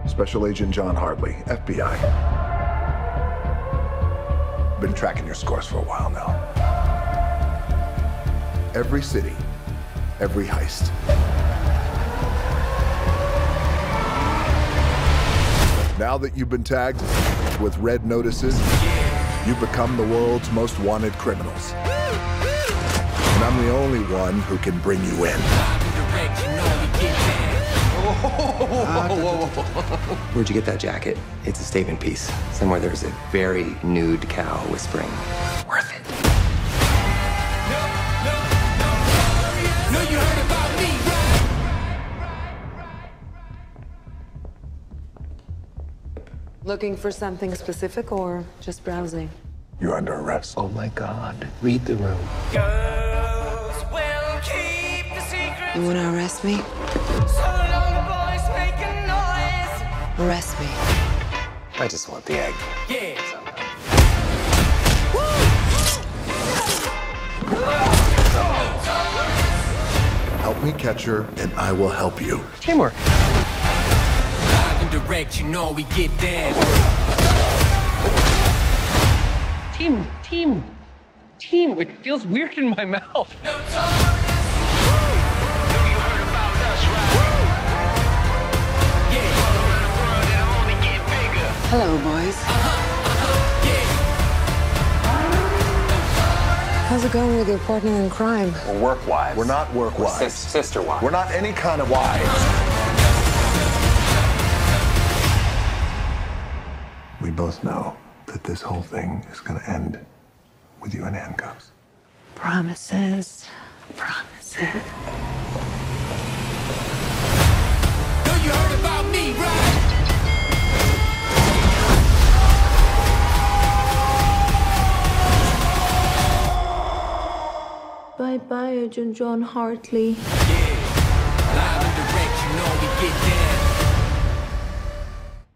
Special Agent John Hartley, FBI. Been tracking your scores for a while now. Every city, every heist. Now that you've been tagged with red notices, you've become the world's most wanted criminals. And I'm the only one who can bring you in. Where'd you get that jacket? It's a statement piece. Somewhere there's a very nude cow whispering, worth it. No, you heard about me, Looking for something specific or just browsing? You're under arrest. Oh my God, read the room. Girls will keep the secret. You want to arrest me? So long, boys making noise. Arrest me. I just want the egg. Yeah. Help me catch her, and I will help you. Teamwork. Live and direct, you know we get down. Team. It feels weird in my mouth. Hello, boys. How's it going with your partner in crime? We're work wives. We're not work wives. Sister wife. We're not any kind of wives. We both know that this whole thing is going to end with you in handcuffs. Promises. No, you heard about me, right? Bye-bye, Agent John Hartley. Yeah.